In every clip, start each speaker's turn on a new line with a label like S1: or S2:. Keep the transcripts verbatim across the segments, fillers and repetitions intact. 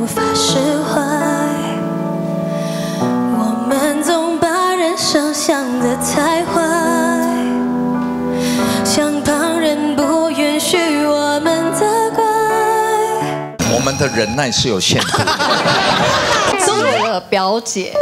S1: 无法释怀。我们总把人生想得太坏，像旁人不允许我们责怪。
S2: 我们的忍耐是有限度的。
S3: 是我的表姐。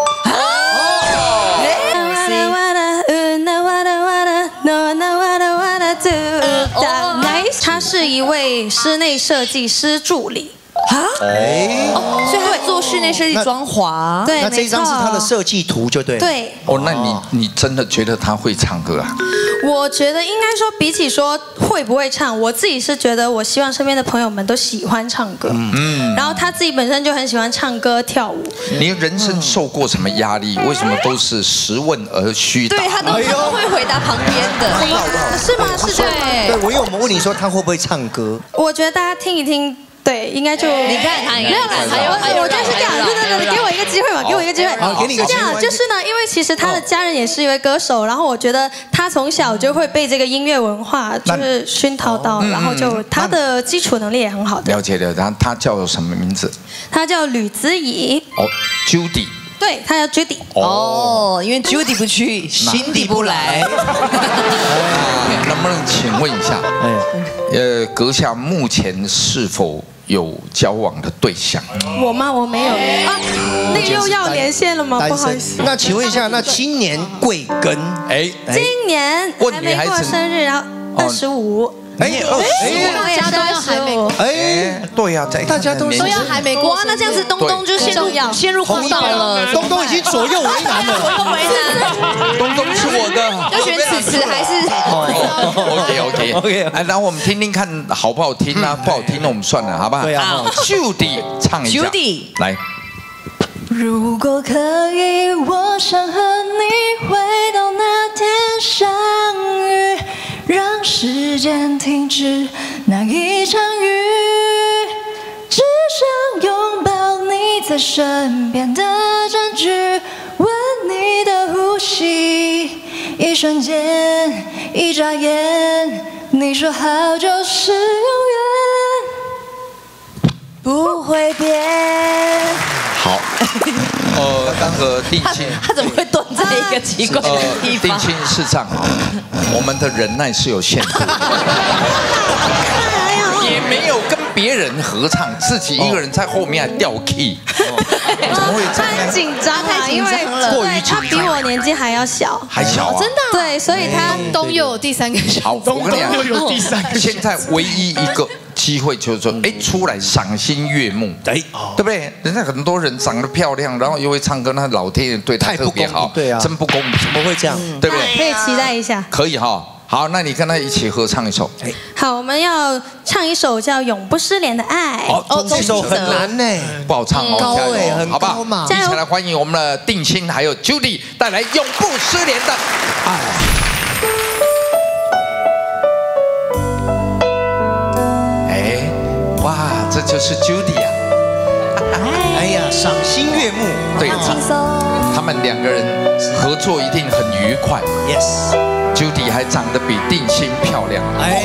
S1: 他是一位室内设计师助理
S3: 啊，哦，所以他做室内设计装潢。
S1: 对，
S4: 那这一张是他的设计图，就对。
S1: 对。
S2: 哦，那你你真的觉得他会唱歌啊？
S1: 我觉得应该说，比起说会不会唱，我自己是觉得，我希望身边的朋友们都喜欢唱歌。嗯。然后他自己本身就很喜欢唱歌跳舞。
S2: 你人生受过什么压力？为什么都是实问而虚答？
S3: 对他都都会回答旁边的。
S1: 是吗？是这样吗？
S4: 对，我因为我们问你说他会不会唱歌，
S1: 我觉得大家听一听。 对，应该就
S3: 你看他，没有啦，还有还有，
S1: 我觉得是这样，对对对，给我一个机会嘛，给我一个机会。
S4: 好，给你一个机会。
S1: 这样就是呢，因为其实他的家人也是一位歌手，然后我觉得他从小就会被这个音乐文化就是熏陶到，然后就他的基础能力也很好的。
S2: 了解了，然后他叫什么名字？
S1: 他叫吕子怡。
S2: 哦 ，Judy。
S1: 对，他叫 Judy。
S3: 哦，因为 Judy 不去，心底不来。
S2: 能不能请问一下，呃，阁下目前是否有交往的对象？
S1: 我吗？我没有啊，那又要连线了吗？不好意思。
S4: 那请问一下，那今年贵庚？
S1: 哎，今年还没过生日，然后二十五。
S4: 哎，
S1: 我也是二十五。
S2: 哎，对呀，在
S4: 大家都
S3: 都要还没过，那这样子东东就陷入陷入困道了。
S4: 东东已经左右为难了，
S3: 左右为难。
S2: 东东是我的，
S3: 要选此词还是
S2: ？OK OK OK。哎，然后我们听听看好不好听啊？不好听那我们算了，好不好？
S4: 对啊。
S2: Judy 唱一下。
S3: Judy
S2: 来。
S1: 如果可以，我想和你回到那天相遇，让时间停止那一场雨，只想拥抱你在身边的证据，闻你的呼吸，一瞬间，一眨眼，你说好就是永远，不会变。
S2: 好，呃，那个定亲，
S3: 他怎么会蹲在一个奇怪的地方？
S2: 定亲是这样，我们的忍耐是有限度的，也没有跟别人合唱，自己一个人在后面还掉 key， 怎么会这样？
S1: 很紧张啊，因为
S2: 过于紧张，
S1: 他比我年纪还要小，
S2: 还小啊，
S1: 真的对，所以他
S3: 东又有第三个小，
S2: 好，我跟你讲，现在唯一一个。 机会就是说，哎，出来赏心悦目，哎，对不对？人家很多人长得漂亮，然后又会唱歌，那老天爷对他特别好，
S4: 对啊，
S2: 真不公平，
S4: 怎么会这样？
S2: 对不对？
S1: 可以期待一下，
S2: 可以哈。好，那你跟他一起合唱一首。
S1: 好，我们要唱一首叫《永不失联的爱》。
S4: 哦，这首很难呢，
S2: 不好唱哦，
S4: 高哎，很
S2: 好吧，一起来欢迎我们的定亲还有 Judy 带来《永不失联的爱》。 哇，这就是 Judy 啊！
S4: 哎呀，赏心悦目，
S2: 对，他们两个人合作一定很愉快。Yes， Judy 还长得比定心漂亮。哎，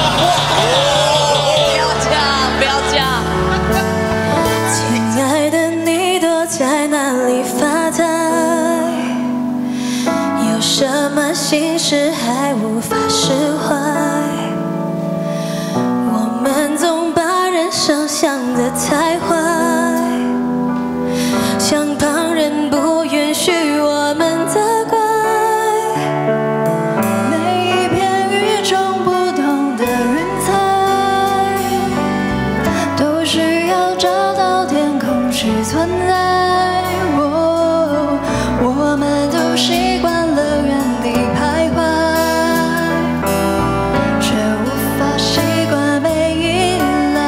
S3: 不要这样，不要这样。
S1: 亲爱的，你躲在哪里发呆？有什么心事还无法释怀？我们总把 人生想得太坏，像旁人不允许我们责怪。每一片与众不同的云彩，都需要找到天空去存在。哦，我们都习惯了原地徘徊，却无法习惯被依赖。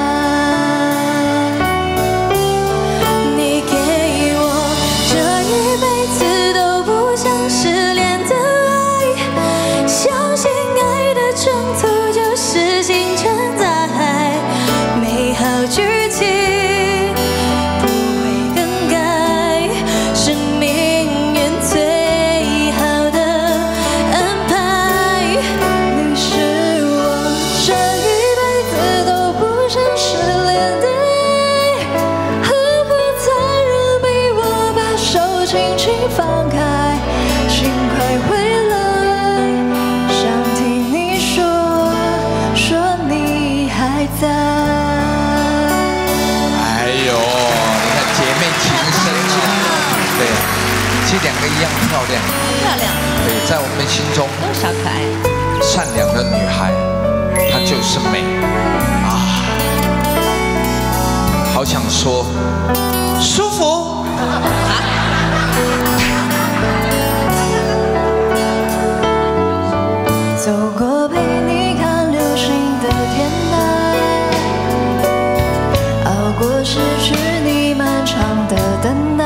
S1: 剧情不会更
S2: 实两个一样漂亮，
S3: 漂亮，
S2: 对，在我们心中
S3: 都小可爱。
S2: 善良的女孩，她就是美啊！好想说，舒服。
S1: 走过陪你看流星的天台，熬过失去你漫长的等待，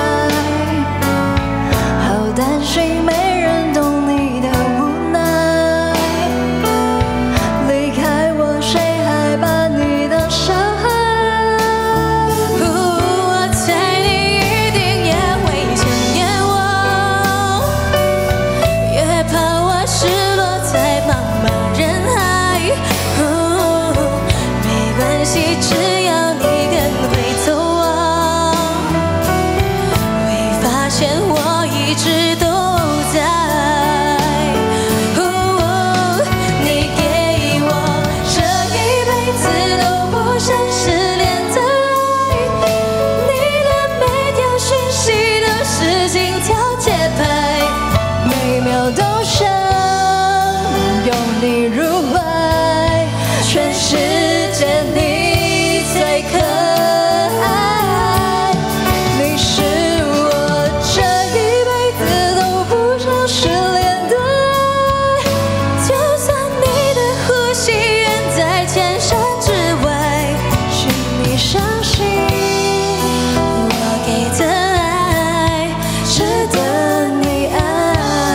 S1: 好担心没人懂你的无奈，离开我谁还把你当小孩？我猜你一定也会想念我，也怕我失落在茫茫人海。没关系，只要你跟回头望，会发现我一直都在。你给我这一辈子都不想失联的爱，你的每条讯息都是心跳节拍，每秒都想拥你入怀，全世界你最可爱，你是我这一辈子都不想失联的爱，就算你的呼吸远在千山之外，请你相信我给的爱值得你爱。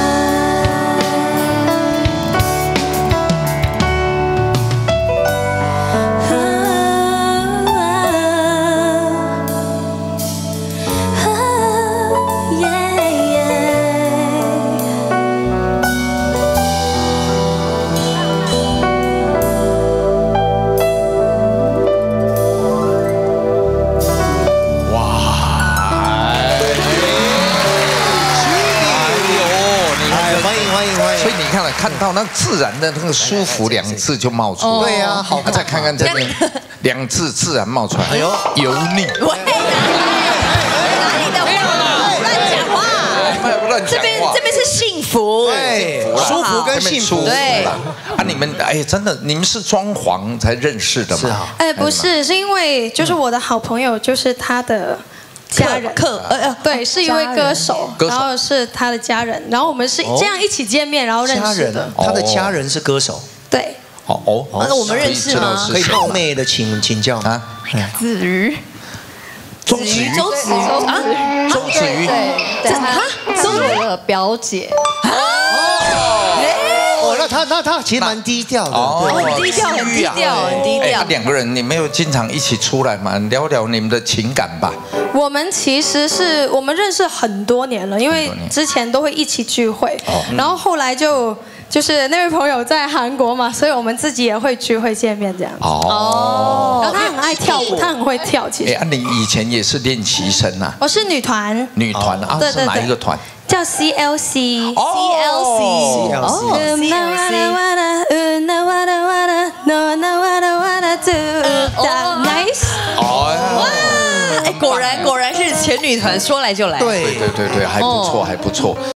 S4: 哎，欢迎欢迎欢迎！
S2: 所以你看了，看到那自然的那个舒服两个字就冒出来。
S4: 对啊，好看。
S2: 再看看这边，两字自然冒出来。哎呦，油腻。
S3: 喂，哪里的话？乱讲话。
S2: 乱讲
S3: 这边
S2: 话。
S3: 这边是幸福，
S4: 对，舒服跟幸福。
S3: 对
S2: 啊，你们哎，真的，你们是装潢才认识的吗？
S5: 哎，不是，是因为就是我的好朋友，就是他的家人，
S3: 客呃呃，
S5: 对，是一位歌手，
S2: 歌手
S5: 然后是他的家人，然后我们是这样一起见面，然后认
S4: 家人
S5: 识的，，
S4: 他的家人是歌手，
S5: 对，
S2: 哦哦，
S3: 那我们认识吗
S4: 可以冒昧的请请教
S2: 啊？
S3: 子瑜，
S2: 周子瑜，
S3: 周子瑜啊，
S2: 周子瑜，
S1: 对，她是我的表姐。
S4: 哦，那他那他其实蛮低调的，
S2: 哦
S4: 对
S3: 很低调，很低调，很低调
S2: 哎，。两个人，你们有经常一起出来吗？聊聊你们的情感吧。
S5: 我们其实是我们认识很多年了，因为
S2: 很多年
S5: 之前都会一起聚会，
S2: 哦
S5: 然后后来就就是那位朋友在韩国嘛，所以我们自己也会聚会见面这样。
S2: 哦，
S5: 然后他很爱跳舞，他很会跳，其
S2: 哎，
S5: 实。
S2: 啊，你以前也是练习生呐？
S5: 我是女团，
S2: 女团啊，是
S5: 对对对
S2: 哪一个团？
S5: 叫 C L C。
S2: 哦
S3: C L C，
S4: 哦
S5: Nice。
S2: 哦，
S3: 哎，果然果然是前女团，说来就来。
S4: 对
S2: 对对对对，还不错，还不错。